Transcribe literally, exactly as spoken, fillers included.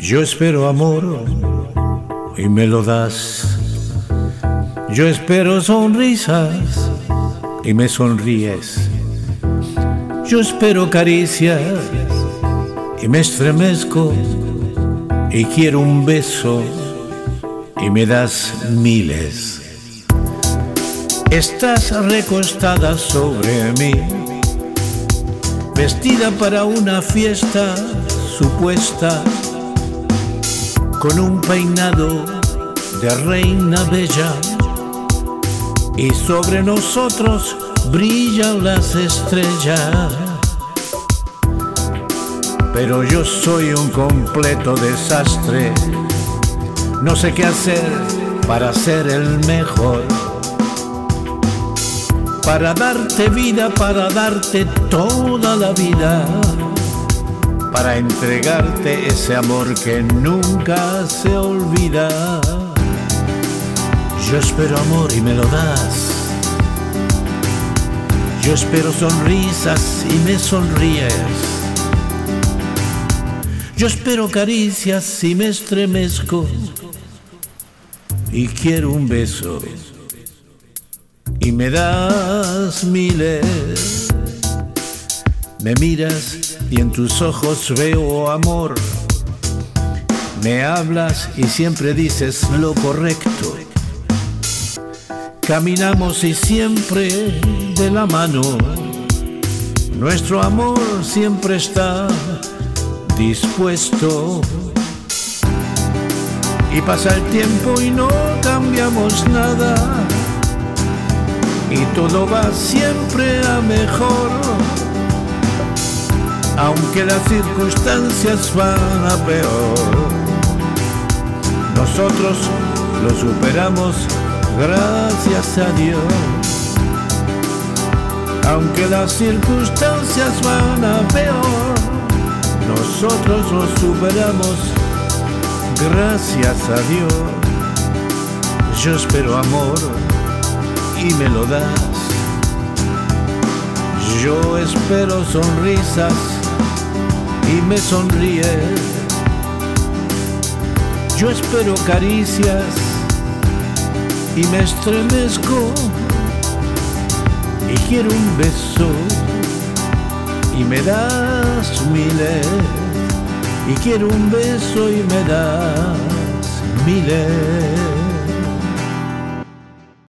Yo espero amor y me lo das. Yo espero sonrisas y me sonríes. Yo espero caricias y me estremezco y quiero un beso y me das miles. Estás recostada sobre mí, vestida para una fiesta supuesta, con un peinado de reina bella, y sobre nosotros brillan las estrellas. Pero yo soy un completo desastre, no sé qué hacer para ser el mejor, para darte vida, para darte toda la vida, para entregarte ese amor que nunca se olvida. Yo espero amor y me lo das. Yo espero sonrisas y me sonríes. Yo espero caricias y me estremezco y quiero un beso y me das miles. Me miras y en tus ojos veo amor. Me hablas y siempre dices lo correcto. Caminamos y siempre de la mano. Nuestro amor siempre está dispuesto. Y pasa el tiempo y no cambiamos nada, y todo va siempre a mejor, aunque las circunstancias van a peor. Nosotros lo superamos, gracias a Dios. Aunque las circunstancias van a peor, nosotros lo superamos, gracias a Dios. Yo espero amor y me lo das. Yo espero sonrisas y me sonríes. Yo espero caricias y me estremezco y quiero un beso y me das miles. Y quiero un beso y me das miles.